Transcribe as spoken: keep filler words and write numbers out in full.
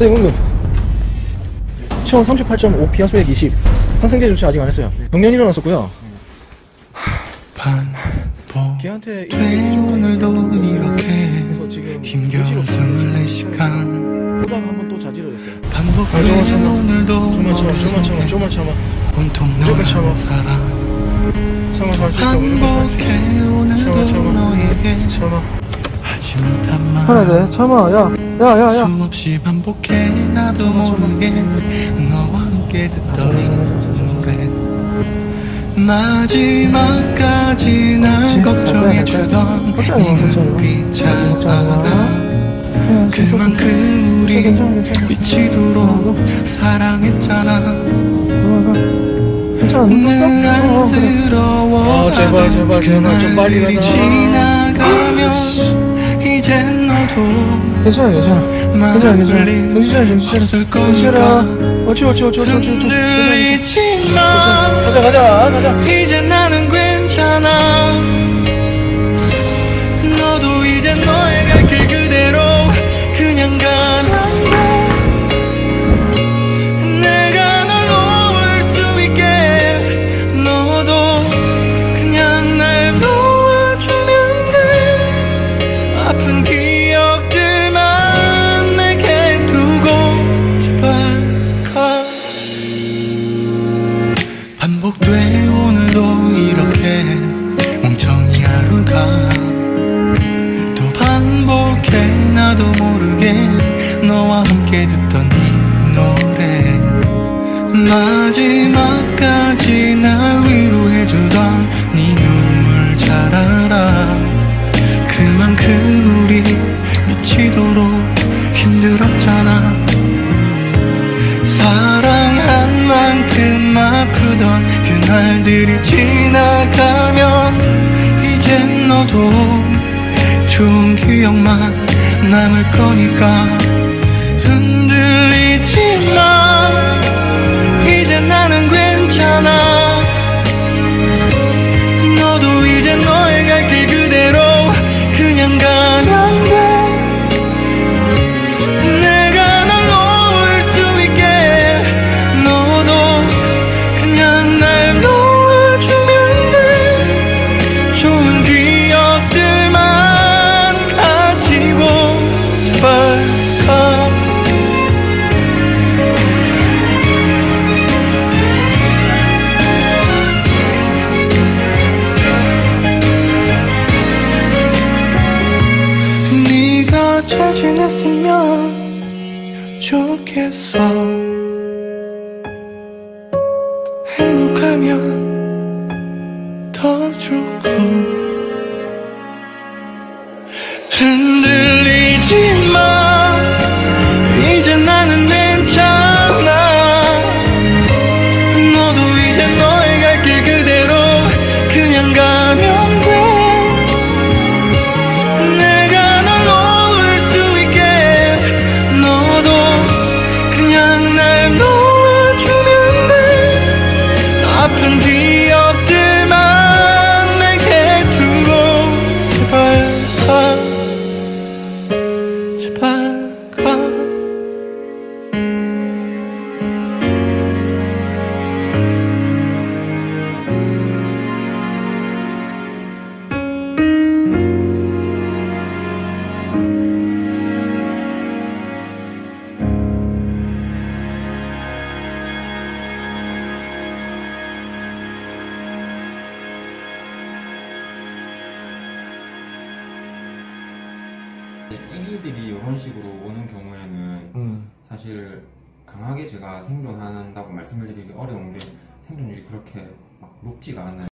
선생님 응급. 체온 삼십팔 점 오, 피하 수액 이십. 항생제 조치 아직 안 했어요. 병변 일어났었고요. 걔한테 오늘도 이렇게 힘겨운 스물네 시간 오다가 한번 또 자지를 했어요. 반복돼 조금만 참아. 오늘도 조금만 참아, 조금만 참아, 조금만 참아. 온통 무조건 참아. 너라는 사랑 참아, 살 수 있어. 무조건 살 수 있어. 반복해 오늘도 참아, 너에게 참아. 하지 못한 말 살아야 돼. 참아. 야, 야, 야, 야. 수없이 반복해 나도 모르게 너와 함께 듣던 이 노래 마지막까지 날 걱정해주던 네 눈빛 알아 그만큼 우리 미치도록 사랑했잖아 늘 안쓰러워 아, 제발, 제발, 제발, 좀 빨리 그날들이 가자. 지나가면 이젠 너도 괜찮아, 괜찮아. 괜찮아, 괜찮아. 정신 차려, 정신 차려. 정신 차려. 옳지, 옳지, 옳지, 옳지, 옳지. 흔들리지 마. 가자, 가자, 가자. 이제 나는 괜찮아. 너도 이제 너의 갈 길 그대로 그냥 가면 돼. 내가 널 놓을 수 있게 너도 그냥 날 놓아주면 돼. 아픈 기억들만 내게 두고 제발 가. 반복돼 오늘도 이렇게 멍청이 하루가 또 반복해 나도 모르게 너와 함께 듣던 이 노래 마지막까지 날 위로해주던 네 눈물 잘 알아 그만큼 우리 미치도록 힘들었잖아 사랑한 만큼 아프던 그날들이 지나가면 이젠 너도 좋은 기억만 남을 거니까 흔들리지 마 이제 나는 괜찮아 너도 이제 너의 갈 길 그대로 그냥 가면 돼 내가 널 놓을 수 있게 너도 그냥 날 놓아주면 돼 좋은 기억들만 가지고 제발 가 네가 잘 지냈으면 좋겠어 행복하면 더 좋고 흔들리지 마 이제 나는 괜찮아 너도 이제 너의 갈 길 그대로 그냥 가면 돼 내가 널 놓을 수 있게 너도 그냥 날 놓아주면 돼 아픈 기억들만 내게 두고 제발 가 제발 가 애기들이 이런 식으로 오는 경우에는 음. 사실 강하게 제가 생존한다고 말씀을 드리기 어려운 게 생존율이 그렇게 막 높지가 않아요.